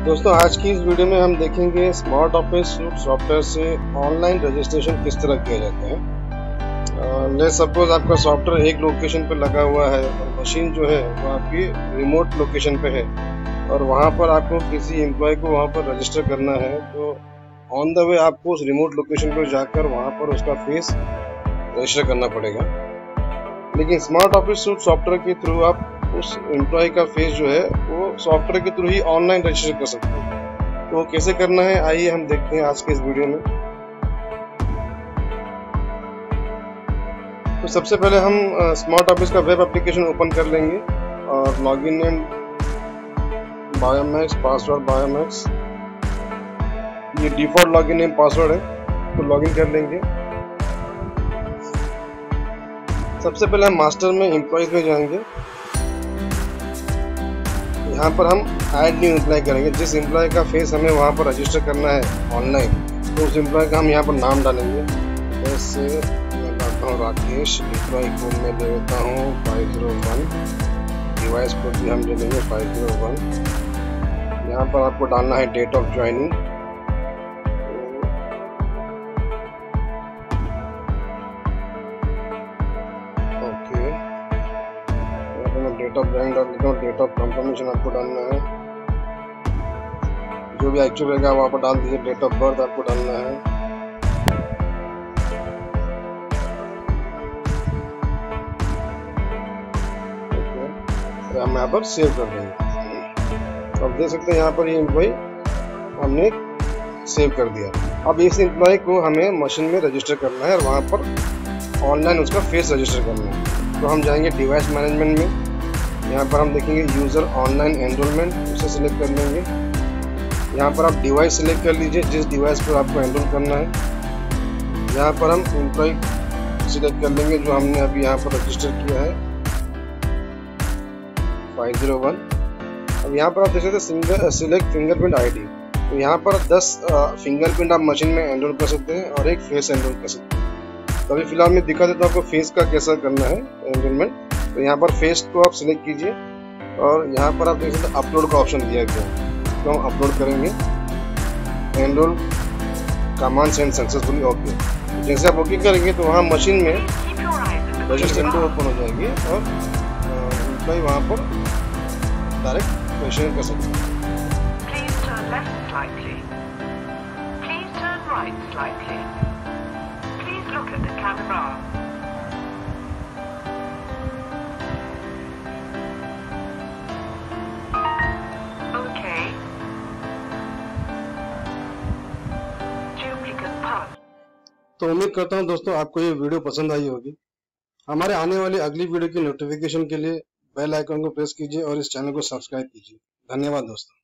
दोस्तों आज की इस वीडियो में हम देखेंगे स्मार्ट ऑफिस सूट सॉफ्टवेयर से ऑनलाइन रजिस्ट्रेशन किस तरह किया जाता है। लेट्स सपोज आपका सॉफ्टवेयर एक लोकेशन पे लगा हुआ है और मशीन जो है वो आपकी रिमोट लोकेशन पे है और वहाँ पर आपको किसी एम्प्लॉय को वहाँ पर रजिस्टर करना है, तो ऑन द वे आपको उस रिमोट लोकेशन पर जाकर वहाँ पर उसका फेस रजिस्टर करना पड़ेगा। लेकिन स्मार्ट ऑफिस सूट सॉफ्टवेयर के थ्रू आप उस एम्प्लॉय का फेस जो है वो सॉफ्टवेयर के थ्रू ही ऑनलाइन रजिस्टर कर सकते हैं। तो कैसे करना है आइए हम देखते हैं आज के इस वीडियो में। तो सबसे पहले हम स्मार्ट ऑफिस का वेब एप्लीकेशन ओपन कर लेंगे और login name Biomax, password Biomax, ये डिफॉल्ट लॉगिन नेम पासवर्ड है, तो लॉगिन कर लेंगे। सबसे पहले हम मास्टर में एम्प्लॉयज में जाएंगे। यहाँ पर हम ऐड न्यू एम्प्लॉय करेंगे। जिस एम्प्लॉय का फेस हमें वहाँ पर रजिस्टर करना है ऑनलाइन, तो उस एम्प्लॉय का हम यहाँ पर नाम डालेंगे। जैसे मैं डालता हूँ राकेश, एम्प्लॉय कोड में दे देता हूँ 501, डिवाइस कोड भी हम ले लेंगे 501। यहाँ पर आपको डालना है date of joining, date of joining डाल देता हूँ। डेट ऑफ कंफर्मेशन आपको डालना है, जो भी एक्चुअल रहेगा वहाँ पर डाल दीजिए। डेट ऑफ बर्थ आपको डालना है। हम यहाँ पर सेव कर देंगे। तो आप देख सकते हैं यहाँ पर ये एम्प्लॉय हमने सेव कर दिया। अब इस एम्प्लॉय को हमें मशीन में रजिस्टर करना है और वहाँ पर ऑनलाइन उसका फेस रजिस्टर करना है। तो हम जाएंगे डिवाइस मैनेजमेंट में। यहाँ पर हम देखेंगे यूज़र ऑनलाइन एनरोलमेंट, उसे सिलेक्ट कर लेंगे। यहाँ पर आप डिवाइस सिलेक्ट कर लीजिए जिस डिवाइस पर आपको एनरोल करना है। यहाँ पर हम एम्प्लॉय सिलेक्ट कर लेंगे जो हमने अभी यहाँ पर रजिस्टर किया है 501। अब यहाँ पर आप देख सकते हैं सिलेक्ट फिंगरप्रिंट आईडी। तो यहाँ पर 10 फिंगरप्रिंट आप मशीन में एनरोल कर सकते हैं और एक फेस एनरोल कर सकते हैं। तो अभी फिलहाल मैं दिखा देता हूँ आपको फेस का कैसा करना है एनरोलमेंट। तो यहाँ पर फेस को आप सिलेक्ट कीजिए और यहाँ पर आप देख सकते हैं अपलोड का ऑप्शन दिया गया है, तो हम अपलोड करेंगे। Enrol command send successfully okay. जैसे आप ओके करेंगे तो वहाँ मशीन में रजिस्टर विंडो ओपन हो जाएगी और एम्प्लॉय वहाँ पर डायरेक्ट क्वेश्चन कर सकते हैं। तो उम्मीद करता हूं दोस्तों आपको ये वीडियो पसंद आई होगी। हमारे आने वाली अगली वीडियो की नोटिफिकेशन के लिए बेल आइकन को प्रेस कीजिए और इस चैनल को सब्सक्राइब कीजिए। धन्यवाद दोस्तों।